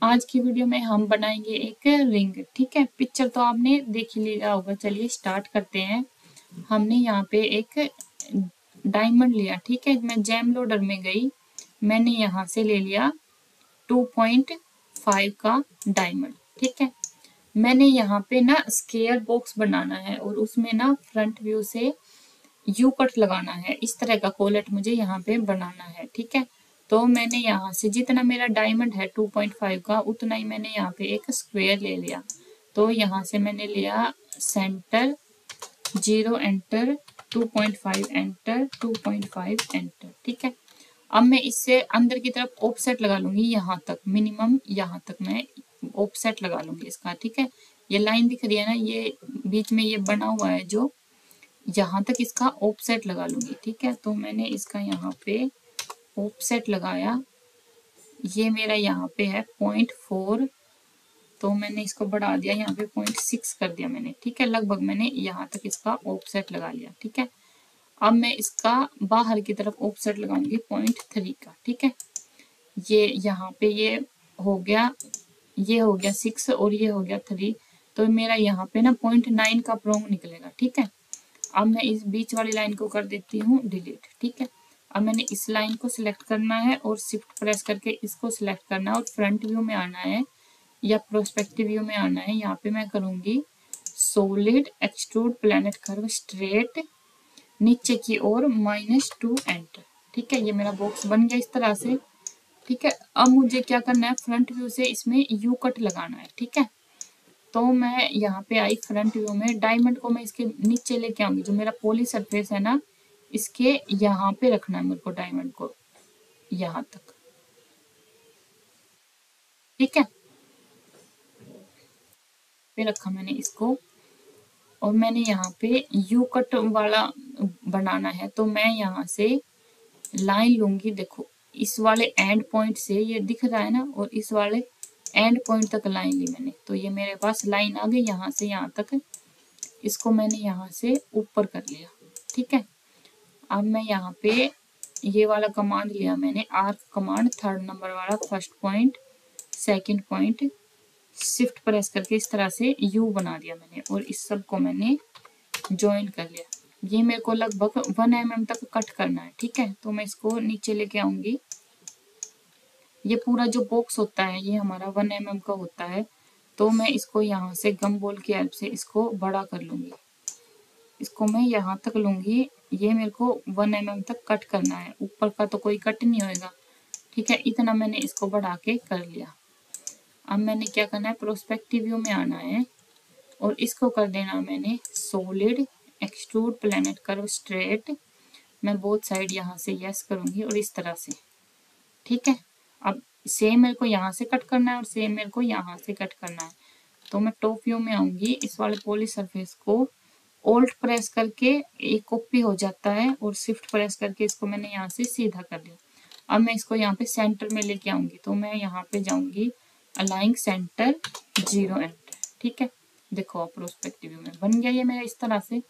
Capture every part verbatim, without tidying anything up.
आज की वीडियो में हम बनाएंगे एक रिंग। ठीक है, पिक्चर तो आपने देख ही लिया होगा। चलिए स्टार्ट करते हैं। हमने यहाँ पे एक डायमंड लिया। ठीक है, मैं जेम लोडर में गई, मैंने यहाँ से ले लिया टू पॉइंट फाइव का डायमंड। ठीक है, मैंने यहाँ पे ना स्क्वायर बॉक्स बनाना है और उसमें ना फ्रंट व्यू से यू कट लगाना है। इस तरह का कोलेट मुझे यहाँ पे बनाना है। ठीक है, तो मैंने यहाँ से जितना मेरा डायमंड है टू पॉइंट फाइव का, उतना ही मैंने यहाँ पे एक स्क्वायर ले लिया। तो यहाँ से मैंने लिया centre, zero enter, two point five enter, two point five enter. ठीक है, अब मैं इससे अंदर की तरफ ऑफसेट लगा लूंगी, यहाँ तक मिनिमम, यहाँ तक मैं ऑफसेट लगा लूंगी इसका। ठीक है, ये लाइन दिख रही है ना, ये बीच में ये बना हुआ है जो, यहाँ तक इसका ऑफसेट लगा लूंगी। ठीक है, तो मैंने इसका यहाँ पे ऑफसेट लगाया, ये मेरा यहाँ पे है पॉइंट फोर, तो मैंने इसको बढ़ा दिया, यहाँ पे पॉइंट सिक्स कर दिया मैंने। ठीक है, लगभग मैंने यहाँ तक इसका ऑफसेट लगा लिया। ठीक है, अब मैं इसका बाहर की तरफ ऑफसेट लगाऊंगी पॉइंट थ्री का। ठीक है, ये यहाँ पे ये हो गया, ये हो गया सिक्स और ये हो गया थ्री, तो मेरा यहाँ पे ना पॉइंट नाइन का प्रोंग निकलेगा। ठीक है, अब मैं इस बीच वाली लाइन को कर देती हूँ डिलीट। ठीक है, अब मैंने इस लाइन को सिलेक्ट करना है और शिफ्ट प्रेस करके इसको सिलेक्ट करना है और फ्रंट व्यू में आना है या प्रोस्पेक्टिव व्यू में आना है। यहाँ पे मैं करूँगी solid extrude planet curve straight नीचे की ओर माइनस टू एंटर। ठीक है, ये मेरा बॉक्स बन गया इस तरह से। ठीक है, अब मुझे क्या करना है, फ्रंट व्यू से इसमें यू कट लगाना है। ठीक है, तो मैं यहाँ पे आई फ्रंट व्यू में, डायमंड को मैं इसके नीचे लेके आऊंगी, जो मेरा पॉली सरफेस है ना, इसके यहाँ पे रखना है मेरे को डायमंड को, यहाँ तक। ठीक है, पे रखा मैंने इसको और मैंने यहाँ पे यू कट वाला बनाना है, तो मैं यहाँ से लाइन लूंगी। देखो इस वाले एंड पॉइंट से, ये दिख रहा है ना, और इस वाले एंड पॉइंट तक लाइन ली मैंने, तो ये मेरे पास लाइन आ गई यहाँ से यहाँ तक। इसको मैंने यहाँ से ऊपर कर लिया। ठीक है, अब मैं यहाँ पे ये वाला कमांड लिया मैंने, आर्क कमांड, थर्ड नंबर वाला, first point, second point, shift press करके इस तरह से यू बना दिया मैंने और इस सब को मैंने ज्वाइन कर लिया। ये मेरे को लगभग वन एम एम तक कट करना है। ठीक है, तो मैं इसको नीचे लेके आऊंगी। ये पूरा जो बॉक्स होता है ये हमारा वन एम एम का होता है, तो मैं इसको यहाँ से गम बॉल की हेल्प से इसको बड़ा कर लूंगी। इसको मैं यहाँ तक लूंगी, ये मेरे को वन एम एम तक कट करना है, ऊपर का तो कोई कट नहीं होएगा। ठीक है, इतना मैंने इसको बढ़ा के कर लिया। अब मैंने क्या करना है, प्रोस्पेक्टिव व्यू में आना है और इसको कर देना मैंने solid extrude planet curve straight. मैं बोथ साइड यहाँ से यस करूंगी और इस तरह से। ठीक है, अब सेम मेरे को यहाँ से कट करना है और सेम मेरे को यहाँ से कट करना है, तो मैं टॉप व्यू में आऊंगी। इस वाले पॉली सरफेस को ओल्ट प्रेस करके एक कॉपी हो जाता है और शिफ्ट प्रेस करके इसको मैंने यहाँ से सीधा कर दिया। अब मैं इसको यहाँ पे सेंटर में लेके आऊंगी, तो मैं यहाँ पे जाऊंगी अलाइंग सेंटर, जीरो एंटर। ठीक है, देखो प्रोस्पेक्टिव व्यू में बन गया ये मेरा इस तरह से।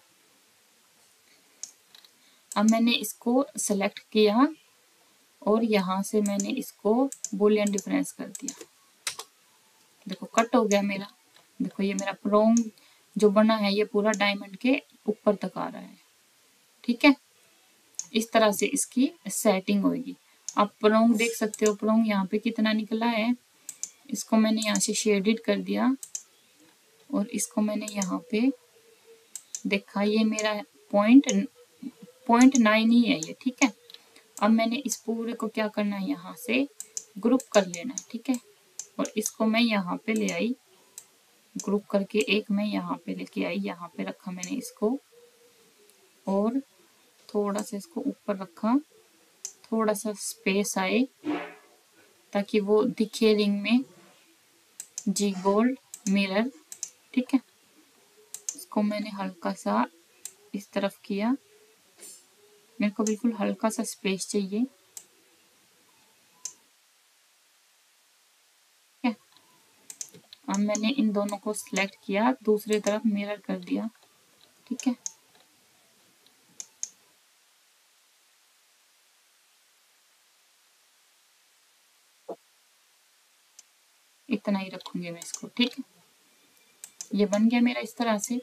अब मैंने इसको सेलेक्ट किया और यहाँ से मैंने इसको बूलियन डिफरेंस कर दिया। देखो कट हो गया मेरा। देखो ये मेरा प्रोंग जो बना है ये पूरा डायमंड के ऊपर तक आ रहा है। ठीक है, इस तरह से इसकी सेटिंग होगी। आप प्रोंग देख सकते हो, प्रोंग यहाँ पे कितना निकला है। इसको मैंने यहाँ से शेडेड कर दिया और इसको मैंने यहाँ पे देखा, ये मेरा पॉइंट पॉइंट नाइन ही है ये। ठीक है, अब मैंने इस पूरे को क्या करना है, यहाँ से ग्रुप कर लेना है। ठीक है, और इसको मैं यहाँ पे ले आई, ग्रुप करके एक मैं यहाँ पे लेके आई, यहाँ पे रखा मैंने इसको और थोड़ा सा इसको ऊपर रखा, थोड़ा सा स्पेस आए ताकि वो दिखे रिंग में, जी गोल्ड मिरर। ठीक है, इसको मैंने हल्का सा इस तरफ किया, मेरे को बिल्कुल हल्का सा स्पेस चाहिए। ठीक है, अब मैंने इन दोनों को सिलेक्ट किया, दूसरी तरफ मिरर कर दिया। ठीक है, इतना ही रखूंगी मैं इसको, ठीक है। ये बन गया मेरा इस तरह से।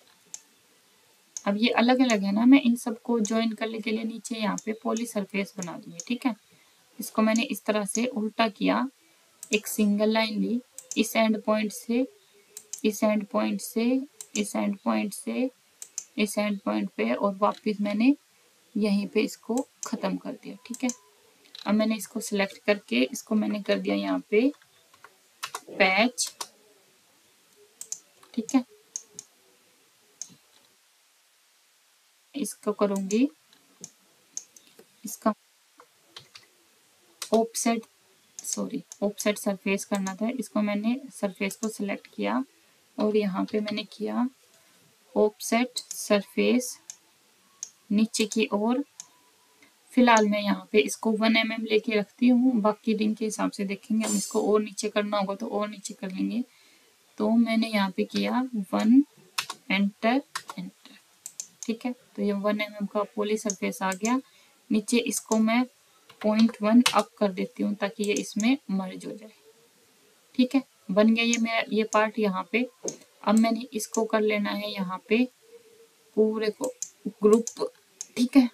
अब ये अलग अलग है ना, मैं इन सबको ज्वाइन करने के लिए नीचे यहाँ पे पॉली सरफेस बना दूंगी, ठीक है। इसको मैंने इस तरह से उल्टा किया, एक सिंगल लाइन ली इस एंड पॉइंट से इस एंड पॉइंट से इस एंड पॉइंट से इस एंड पॉइंट पे, और वापस मैंने यहीं पे इसको खत्म कर दिया, ठीक है। अब मैंने इसको सिलेक्ट करके इसको मैंने कर दिया यहाँ पे पैच, ठीक है। इसको करूंगी, इसका ऑफसेट सॉरी ऑफसेट सरफेस करना था। इसको मैंने सरफेस को सिलेक्ट किया और यहाँ पे मैंने किया ऑफसेट सरफेस नीचे की ओर। फिलहाल मैं यहाँ पे इसको वन एम एम लेके रखती हूँ, बाकी रिंग के हिसाब से देखेंगे, हम इसको और नीचे करना होगा तो और नीचे कर लेंगे। तो मैंने यहाँ पे किया वन, एंटर एंटर, ठीक है। तो ये वन एम एम का पॉली सरफेस आ गया। नीचे इसको मैं पॉइंट वन अप कर देती हूँ ताकि ये इसमें मर्ज हो जाए, ठीक है। बन गया ये मेरा ये पार्ट यहाँ पे। अब मैंने इसको कर लेना है यहाँ पे पूरे को ग्रुप, ठीक है।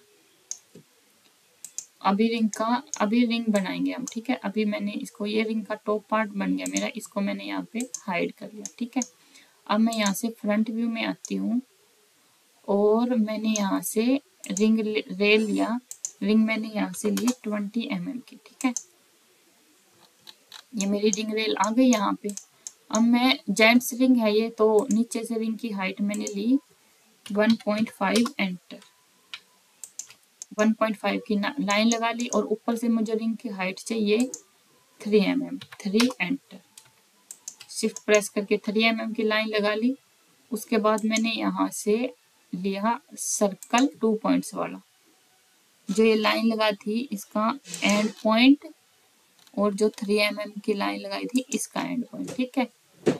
अभी रिंग का अभी रिंग बनाएंगे हम, ठीक है। अभी मैंने इसको, ये रिंग का टॉप पार्ट बन गया मेरा, इसको मैंने यहाँ पे हाइड कर लिया, ठीक है। अब मैं यहाँ से फ्रंट व्यू में आती हूँ और मैंने यहाँ से रिंग रेल लिया। रिंग मैंने यहाँ से ली ट्वेंटी एम एम की, ठीक है। ये मेरी रिंग रेल आ गई यहाँ पे। अब मैं जेंट्स रिंग है ये, तो नीचे से रिंग की हाइट मैंने ली one point five, enter. One point five की लाइन लगा ली और ऊपर से मुझे रिंग की हाइट चाहिए three M M, three, enter. Shift press करके थ्री एम एम की लाइन लगा ली। उसके बाद मैंने यहाँ से लिया सर्कल टू पॉइंट्स वाला, जो ये लाइन लगा थी इसका एंड पॉइंट, और जो थ्री एम एम की लाइन लगाई थी इसका एंड पॉइंट, ठीक है।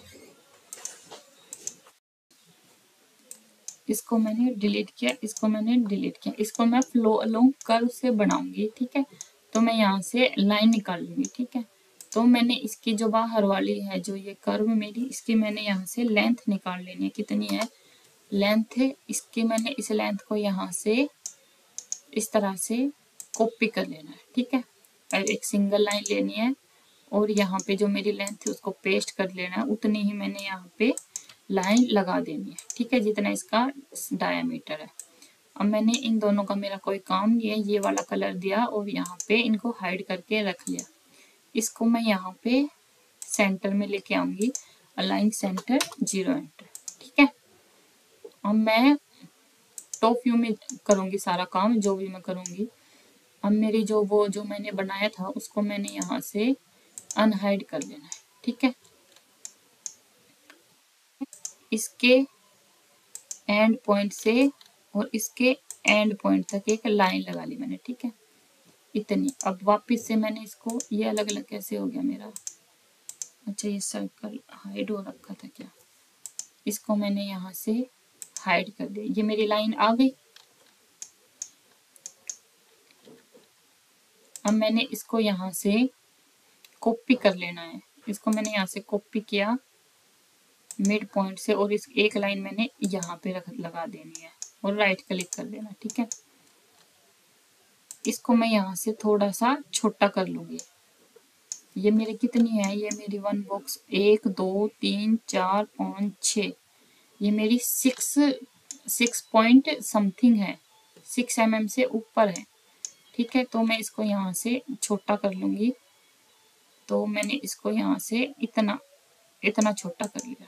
इसको मैंने डिलीट किया, इसको मैंने डिलीट किया। इसको मैं फ्लो अलोंग कर्व से बनाऊंगी, ठीक है। तो मैं यहाँ से लाइन निकाल लूंगी, ठीक है। तो मैंने इसकी जो बाहर वाली है, जो ये कर्व मेरी, इसकी मैंने यहाँ से लेंथ निकाल लेनी है। कितनी है लेंथ है इसकी, मैंने इस लेंथ को यहाँ से इस तरह से कॉपी कर लेना है, ठीक है। और एक सिंगल लाइन लेनी है और यहाँ पे जो मेरी लेंथ है उसको पेस्ट कर लेना है। उतनी ही मैंने यहाँ पे लाइन लगा देनी है, ठीक है, जितना इसका डायामीटर है। अब मैंने इन दोनों का मेरा कोई काम नहीं है, ये वाला कलर दिया और यहाँ पे इनको हाइड करके रख लिया। इसको मैं यहाँ पे सेंटर में लेके आऊंगी, अलाइन सेंटर, जीरो, एंटर, ठीक है। अब मैं टॉप व्यू में करूंगी सारा काम जो भी मैं करूंगी। अब मेरी जो वो जो मैंने बनाया था उसको मैंने यहाँ से अनहाइड कर लेना है, ठीक है। इसके एंड पॉइंट से और इसके एंड पॉइंट तक एक लाइन लगा ली मैंने, ठीक है, इतनी। अब वापस से मैंने इसको, ये अलग अलग कैसे हो गया मेरा, अच्छा ये सर्कल हाइड हो रखा था क्या, इसको मैंने यहाँ से हाइड कर दिया। ये मेरी लाइन आ गई। अब मैंने इसको यहाँ से कॉपी कर लेना है। इसको मैंने यहाँ से कॉपी किया मिड पॉइंट से, और इस एक लाइन मैंने यहाँ पे रख लगा देनी है और राइट क्लिक कर देना, ठीक है। इसको मैं यहाँ से थोड़ा सा छोटा कर लूंगी। ये मेरे कितनी है, ये मेरी वन बॉक्स एक दो तीन चार पाँच छ, ये मेरी सिक्स सिक्स पॉइंट समथिंग है, सिक्स एम एम से ऊपर है, ठीक है। तो मैं इसको यहाँ से छोटा कर लूंगी। तो मैंने इसको यहाँ से इतना इतना छोटा कर लिया।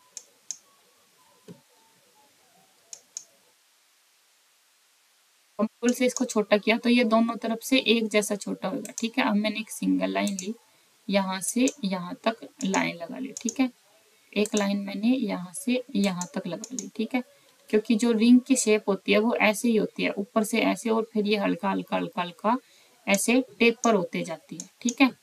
फुल से इसको छोटा किया तो ये दोनों तरफ से एक जैसा छोटा होगा, ठीक है। अब मैंने एक सिंगल लाइन ली, यहाँ से यहाँ तक लाइन लगा ली, ठीक है। एक लाइन मैंने यहाँ से यहाँ तक लगा ली, ठीक है, क्योंकि जो रिंग की शेप होती है वो ऐसे ही होती है, ऊपर से ऐसे और फिर ये हल्का हल्का हल्का हल्का ऐसे टेपर होते जाती है, ठीक है।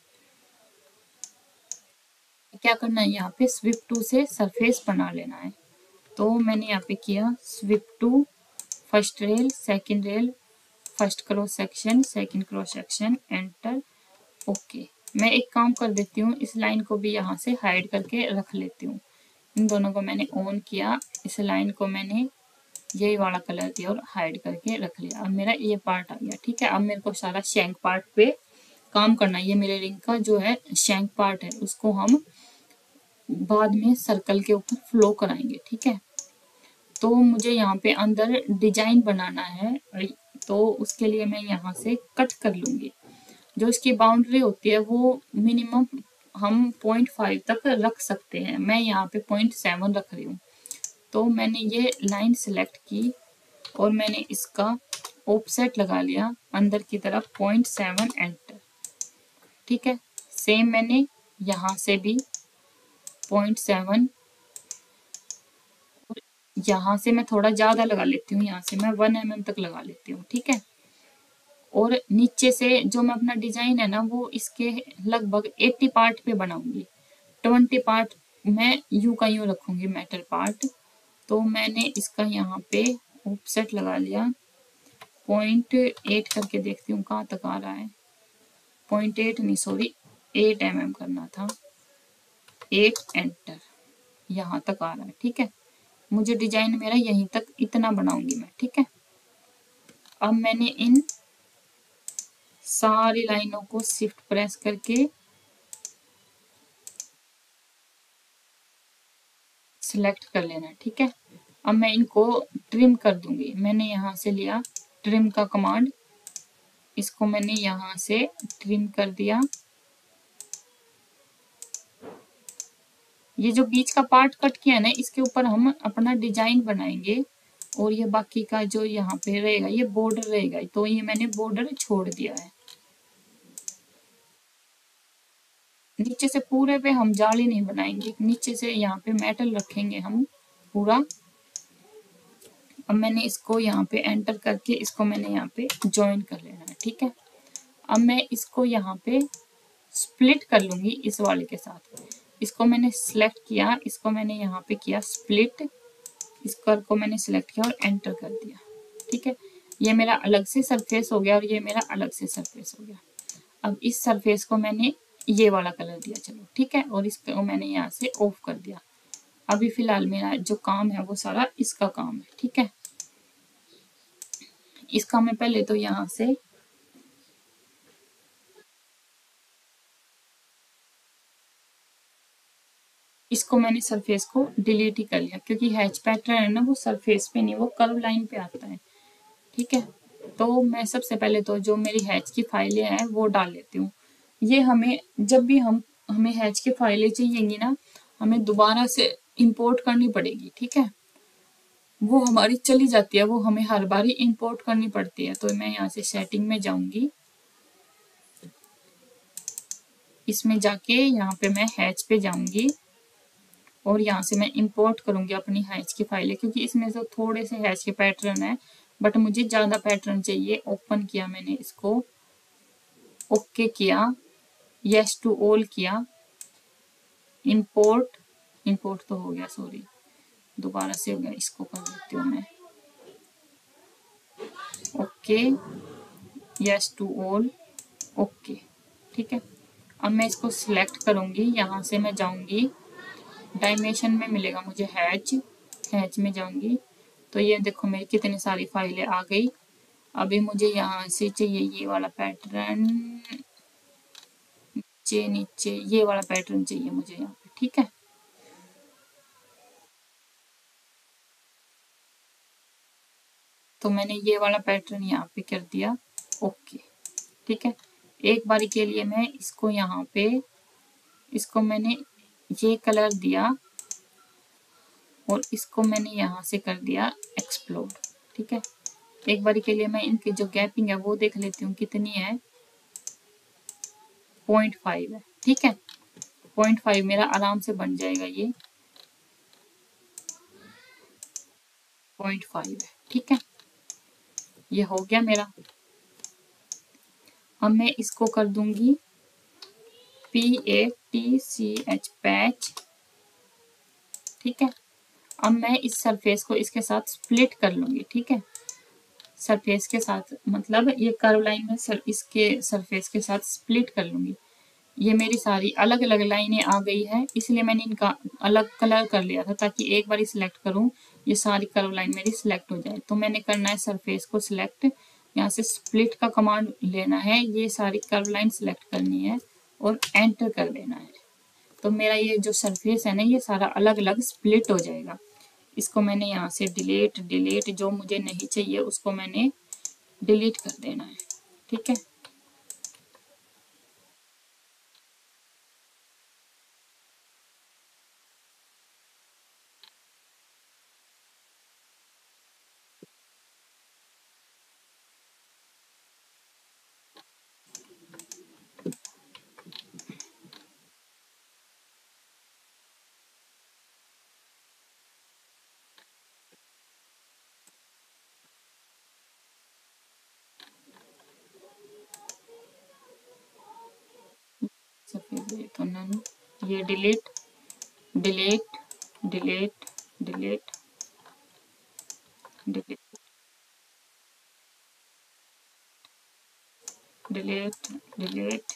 क्या करना है, यहाँ पे स्विप टू से सरफेस बना लेना है। तो मैंने यहाँ पे किया sweep two, first rail, second rail, first cross section, second cross section, enter, okay. मैं एक काम कर देती हूँ, इस लाइन को भी यहाँ से हाइड करके रख लेती हूँ। इन दोनों को मैंने ऑन किया, इस लाइन को मैंने यही वाला कलर दिया और हाइड करके रख लिया। अब मेरा ये पार्ट आ गया। ठीक है, अब मेरे को सारा शैंक पार्ट पे काम करना है। ये मेरे रिंग का जो है शैंक पार्ट है, उसको हम बाद में सर्कल के ऊपर फ्लो कराएंगे। ठीक है, तो मुझे यहाँ पे अंदर डिजाइन बनाना है, तो उसके लिए मैं यहाँ से कट कर लूंगी। जो इसकी बाउंड्री होती है वो मिनिमम हम पॉइंट फाइव तक रख सकते हैं। मैं यहाँ पे पॉइंट सेवन रख रही हूँ। तो मैंने ये लाइन सेलेक्ट की और मैंने इसका ऑफसेट लगा लिया अंदर की तरफ पॉइंट सेवन एंटर। ठीक है, सेम मैंने यहाँ से भी पॉइंट सेवन, यहाँ से मैं थोड़ा ज्यादा लगा लेती हूँ, यहाँ से मैं वन एम एम तक लगा लेती हूँ। ठीक है, और नीचे से जो मैं अपना डिजाइन है ना वो इसके लगभग अस्सी पार्ट पे बनाऊंगी। बीस पार्ट मैं यू का यू रखूंगी मेटल पार्ट। तो मैंने इसका यहाँ पे ऑफसेट लगा लिया, पॉइंट एट करके देखती हूँ कहाँ तक आ रहा है। पॉइंट एट नहीं, सॉरी एट एम एम करना था, एट एंटर, यहाँ तक आ रहा है। ठीक है, मुझे डिजाइन मेरा यहीं तक इतना बनाऊंगी मैं। ठीक है, अब मैंने इन सारी लाइनों को शिफ्ट प्रेस करके सिलेक्ट कर लेना है। ठीक है, अब मैं इनको ट्रिम कर दूंगी। मैंने यहाँ से लिया ट्रिम का कमांड, इसको मैंने यहाँ से ट्रिम कर दिया। ये जो बीच का पार्ट कट किया है ना, इसके ऊपर हम अपना डिजाइन बनाएंगे और ये बाकी का जो यहाँ पे रहेगा ये बॉर्डर रहेगा, तो ये मैंने बॉर्डर छोड़ दिया है। नीचे से पूरे पे हम जाली नहीं बनाएंगे, नीचे से यहाँ पे मेटल रखेंगे हम पूरा। अब मैंने इसको यहाँ पे एंटर करके इसको मैंने यहाँ पे ज्वाइन कर लेना है। ठीक है, अब मैं इसको यहाँ पे स्प्लिट कर लूंगी इस वाले के साथ। इसको मैंने सिलेक्ट किया, इसको मैंने यहाँ पे किया स्प्लिट, इस कर को मैंने सिलेक्ट किया और एंटर कर दिया। ठीक है, ये मेरा अलग से सरफेस हो गया और ये मेरा अलग से सरफेस हो गया। अब इस सरफेस को मैंने ये वाला कलर दिया, चलो ठीक है, और इसको मैंने यहाँ से ऑफ कर दिया। अभी फिलहाल मेरा जो काम है वो सारा इसका काम है। ठीक है, इसका मैं पहले तो यहाँ से इसको मैंने सरफेस को डिलीट ही कर लिया, क्योंकि हैच पैटर्न है ना वो सरफेस पे नहीं, वो कर्व लाइन पे आता है। ठीक है, तो मैं सबसे पहले तो जो मेरी हैच की फाइलें हैं वो डाल लेती हूँ। ये हमें जब भी हम हमें हैच की फाइलें चाहिएंगी ना, हमें दोबारा से इंपोर्ट करनी पड़ेगी। ठीक है, वो हमारी चली जाती है, वो हमें हर बार ही इंपोर्ट करनी पड़ती है। तो मैं यहाँ से सेटिंग में जाऊंगी, इसमें जाके यहाँ पे मैं हैच पे जाऊंगी और यहाँ से मैं इंपोर्ट करूंगी अपनी हैच की फाइलें, क्योंकि इसमें से थोड़े से हैच के पैटर्न है बट मुझे ज्यादा पैटर्न चाहिए। ओपन किया मैंने इसको, ओके किया, यस टू ऑल किया, इंपोर्ट, इंपोर्ट तो हो गया, सॉरी दोबारा से हो गया, इसको कर देती हूँ मैं, okay, yes to all, okay. ठीक है, अब मैं इसको सिलेक्ट करूंगी, यहाँ से मैं जाऊंगी डायमेंशन में मिलेगा मुझे हैच, हैच में जाऊंगी तो ये देखो मेरी कितनी सारी फाइलें आ गई। अभी मुझे यहाँ से चाहिए ये वाला पैटर्न, नीचे नीचे ये वाला पैटर्न चाहिए मुझे यहाँ पे। ठीक है, तो मैंने ये वाला पैटर्न यहाँ पे कर दिया, ओके। ठीक है, एक बारी के लिए मैं इसको यहाँ पे, इसको मैंने ये कलर दिया और इसको मैंने यहाँ से कर दिया एक्सप्लोर। ठीक है, एक बारी के लिए मैं इनकी जो गैपिंग है वो देख लेती हूँ कितनी है, पॉइंट फाइव है। ठीक है, पॉइंट फाइव मेरा आराम से बन जाएगा, ये पॉइंट फाइव है। ठीक है, ये हो गया मेरा। अब मैं इसको कर दूंगी P A T C H, patch. ठीक है, अब मैं इस सरफेस को इसके साथ स्प्लिट कर लूंगी। ठीक है, सरफेस के साथ मतलब ये कर्व लाइन में सर, इसके सरफेस के साथ स्प्लिट कर लूंगी। ये मेरी सारी अलग अलग लाइनें आ गई है, इसलिए मैंने इनका अलग कलर कर लिया था ताकि एक बार सिलेक्ट करूं ये सारी कर्व लाइन मेरी सिलेक्ट हो जाए। तो मैंने करना है सरफेस को सिलेक्ट, यहाँ से स्प्लिट का कमांड लेना है, ये सारी कर्व लाइन सिलेक्ट करनी है और एंटर कर देना है। तो मेरा ये जो सरफेस है ना ये सारा अलग अलग स्प्लिट हो जाएगा। इसको मैंने यहाँ से डिलीट डिलीट जो मुझे नहीं चाहिए उसको मैंने डिलीट कर देना है, ठीक है। सफेद ये तो नन, ये delete delete delete delete delete delete delete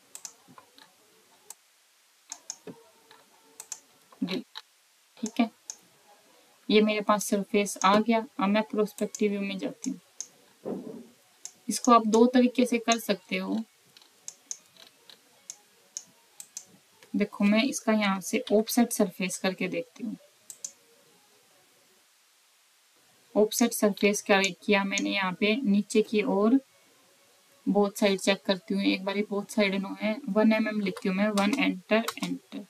delete, ठीक है। ये मेरे पास सरफेस आ गया। अब मैं प्रोस्पेक्टिव व्यू में जाती हूँ। इसको आप दो तरीके से कर सकते हो। देखो मैं इसका यहाँ से ऑफसेट सरफेस करके देखती हूँ। ऑफसेट सरफेस क्या किया मैंने, यहाँ पे नीचे की ओर बोथ साइड चेक करती हूँ। एक बार बोथ साइड नो है, वन एम एम लिखती हूँ मैं, वन एंटर एंटर।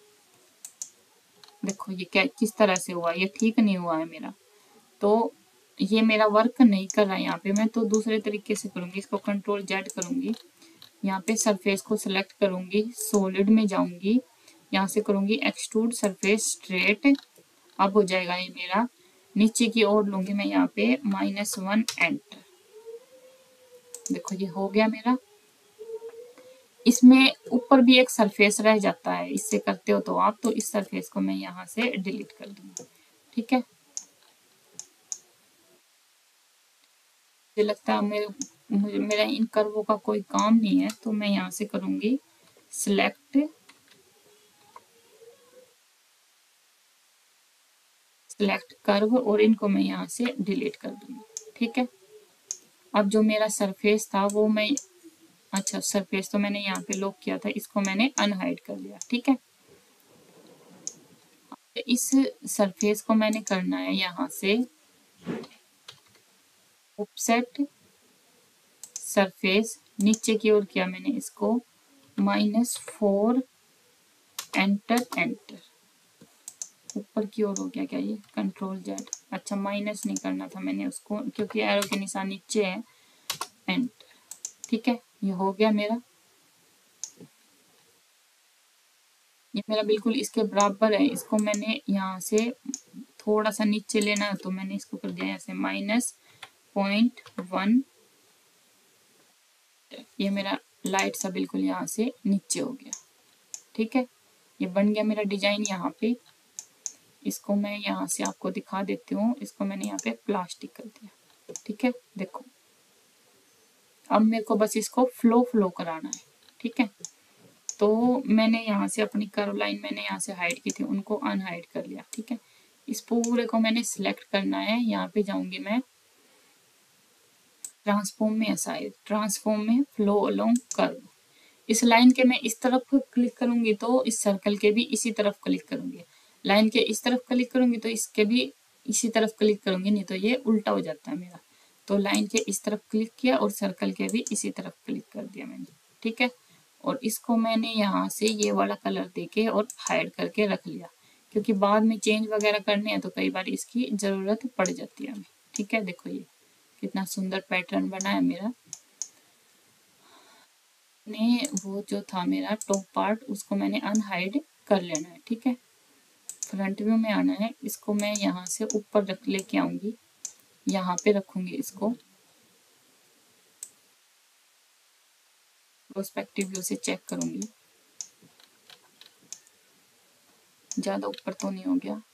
देखो ये क्या किस तरह से हुआ, ये ठीक नहीं हुआ है मेरा, तो ये मेरा वर्क नहीं कर रहा है यहाँ पे। मैं तो दूसरे तरीके से करूंगी, इसको कंट्रोल जेड करूंगी, यहाँ पे सरफेस को सिलेक्ट करूंगी, सॉलिड में जाऊंगी, यहाँ से करूंगी एक्सट्रूड सरफेस स्ट्रेट। अब हो जाएगा ये मेरा, नीचे की ओर लूंगी मैं यहाँ पे माइनस वन एंटर। देखो ये हो गया मेरा। इसमें ऊपर भी एक सरफेस रह जाता है, इससे करते हो तो आप, तो इस सरफेस को मैं यहाँ से डिलीट कर दूंगी, ठीक है। मुझे लगता है मेरे मुझे मेरा इन कर्वों का कोई काम नहीं है, तो मैं यहाँ से करूंगी सिलेक्ट सिलेक्ट कर्व और इनको मैं यहाँ से डिलीट कर दूंगी, ठीक है। अब जो मेरा सरफेस था वो मैं, अच्छा सरफेस तो मैंने यहाँ पे लॉक किया था, इसको मैंने अनहाइड कर लिया, ठीक है। इस सरफेस को मैंने करना है यहाँ से ऑफसेट सरफेस, नीचे की ओर किया मैंने इसको माइनस फोर एंटर एंटर। ऊपर की ओर हो गया क्या ये, कंट्रोल जेड, अच्छा माइनस नहीं करना था मैंने उसको क्योंकि एरो के निशान नीचे है, एंटर, ठीक है। ये हो गया मेरा, ये मेरा बिल्कुल इसके बराबर है। इसको मैंने यहाँ से थोड़ा सा नीचे लेना है, तो मैंने इसको कर दिया यहाँ से माइनस पॉइंट वन। ये मेरा लाइट सा बिल्कुल यहाँ से नीचे हो गया, ठीक है। ये बन गया मेरा डिजाइन यहाँ पे। इसको मैं यहाँ से आपको दिखा देती हूँ, इसको मैंने यहाँ पे प्लास्टिक कर दिया, ठीक है। देखो अब मेरे को बस इसको फ्लो फ्लो कराना है, ठीक है। तो मैंने यहाँ से अपनी कर्व लाइन मैंने यहाँ से हाइड की थी, उनको अनहाइड कर लिया, ठीक है। इस पूरे को मैंने सिलेक्ट करना है, यहाँ पे जाऊंगी मैं ट्रांसफॉर्म में, असाइड ट्रांसफॉर्म में फ्लो अलोंग कर्व। इस लाइन के मैं इस तरफ क्लिक करूंगी तो इस सर्कल के भी इसी तरफ क्लिक करूंगी, लाइन के इस तरफ क्लिक करूंगी तो इसके भी इसी तरफ क्लिक करूंगी, नहीं तो ये उल्टा हो जाता है मेरा। तो लाइन के इस तरफ क्लिक किया और सर्कल के भी इसी तरफ क्लिक कर दिया मैंने, ठीक है। और इसको मैंने यहाँ से ये वाला कलर देके और हाइड करके रख लिया, क्योंकि बाद में चेंज वगैरह करने हैं तो कई बार इसकी ज़रूरत पड़ जाती है हमें, ठीक है। देखो ये कितना सुंदर पैटर्न बना है मेरा। ने वो जो था मेरा टॉप पार्ट उसको मैंने अनहाइड कर लेना है, ठीक है। फ्रंट व्यू में आना है, इसको मैं यहाँ से ऊपर रख लेके आऊंगी, यहाँ पे रखूंगी इसको, प्रोस्पेक्टिव व्यू से चेक करूंगी ज्यादा ऊपर तो नहीं हो गया।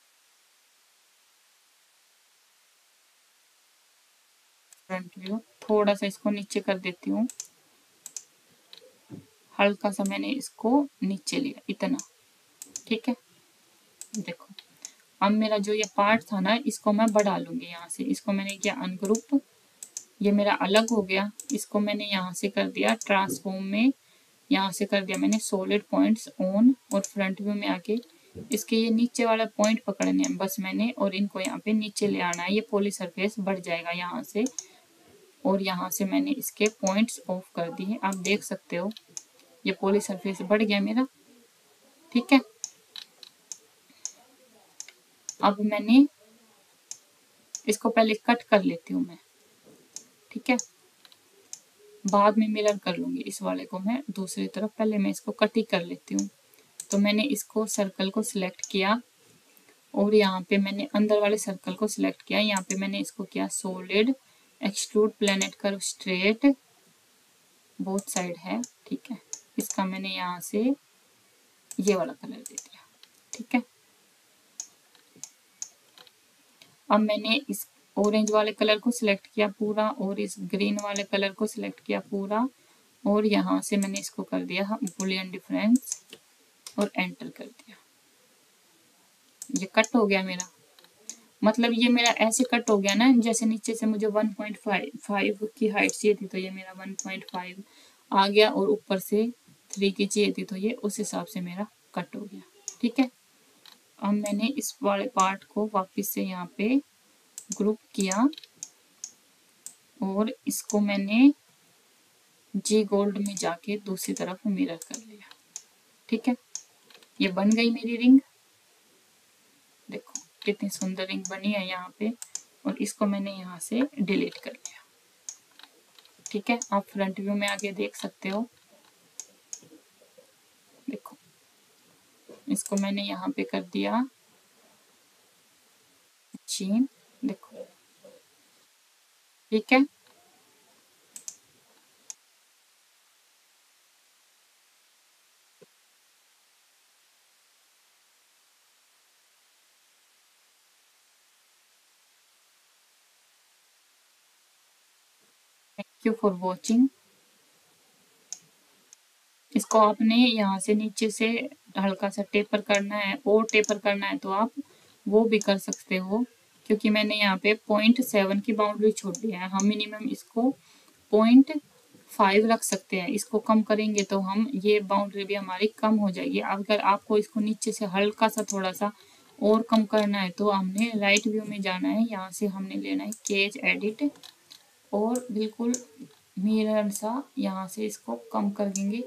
फ्रंट व्यू थोड़ा सा इसको नीचे कर देती हूँ, हल्का सा मैंने इसको नीचे लिया इतना, ठीक है। देखो अब मेरा जो ये पार्ट था ना, इसको मैं बढ़ा लूंगी यहाँ से, इसको मैंने किया अनग्रुप, ये मेरा अलग हो गया। इसको मैंने यहाँ से कर दिया ट्रांसफॉर्म में, यहाँ से कर दिया मैंने सॉलिड पॉइंट्स ऑन, और फ्रंट व्यू में आके इसके ये नीचे वाला पॉइंट पकड़ने हैं बस मैंने, और इनको यहाँ पे नीचे ले आना है। ये पॉली सरफेस बढ़ जाएगा यहाँ से, और यहाँ से मैंने इसके पॉइंट्स ऑफ कर दिए। आप देख सकते हो ये पॉली सरफेस बढ़ गया मेरा, ठीक है। अब मैंने इसको पहले कट कर लेती हूँ मैं, ठीक है, बाद में मिरर कर लूंगी इस वाले को मैं दूसरी तरफ, पहले मैं इसको कट ही कर लेती हूँ। तो मैंने इसको सर्कल को सिलेक्ट किया, और यहाँ पे मैंने अंदर वाले सर्कल को सिलेक्ट किया, यहाँ पे मैंने इसको किया solid extrude planar curve straight, both side है, ठीक है। इसका मैंने यहाँ से ये वाला कलर दे दिया, ठीक है। अब मैंने इस ऑरेंज वाले कलर को सिलेक्ट किया पूरा, और इस ग्रीन वाले कलर को सिलेक्ट किया पूरा, और यहाँ से मैंने इसको कर दिया बुलियन डिफरेंस और एंटर कर दिया। ये कट हो गया मेरा, मतलब ये मेरा ऐसे कट हो गया ना, जैसे नीचे से मुझे वन पॉइंट फाइव की हाइट चाहिए थी तो ये मेरा वन पॉइंट फाइव आ गया, और ऊपर से थ्री की चाहिए थी तो ये उस हिसाब से मेरा कट हो गया, ठीक है। अब मैंने इस वाले पार्ट को वापस से यहाँ पे ग्रुप किया, और इसको मैंने जी गोल्ड में जाके दूसरी तरफ मिरर कर लिया, ठीक है। ये बन गई मेरी रिंग, देखो कितनी सुंदर रिंग बनी है यहाँ पे, और इसको मैंने यहाँ से डिलीट कर लिया, ठीक है। आप फ्रंट व्यू में आके देख सकते हो, देखो इसको मैंने यहाँ पे कर दिया चीन, देखो, ठीक है। Thank you for watching. इसको आपने यहाँ से नीचे से हल्का सा टेपर करना है, और टेपर करना है तो आप वो भी कर सकते हो, क्योंकि मैंने यहाँ पे पॉइंट सेवन की बाउंड्री छोड़ दिया है। हम मिनिमम इसको पॉइंट फाइव रख सकते हैं, इसको कम करेंगे तो हम ये बाउंड्री भी हमारी कम हो जाएगी। अगर आपको इसको नीचे से हल्का सा थोड़ा सा और कम करना है तो हमने राइट व्यू में जाना है, यहाँ से हमने लेना है केज एडिट, और बिल्कुल मिरर सा यहाँ से इसको कम कर देंगे।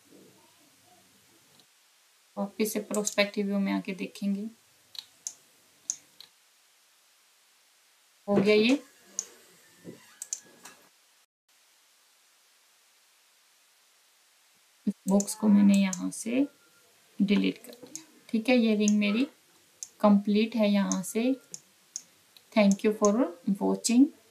वापिस से प्रोस्पेक्टिव व्यू में आके देखेंगे, हो गया ये। इस बॉक्स को मैंने यहाँ से डिलीट कर दिया, ठीक है। ये रिंग मेरी कंप्लीट है यहाँ से। Thank you for watching.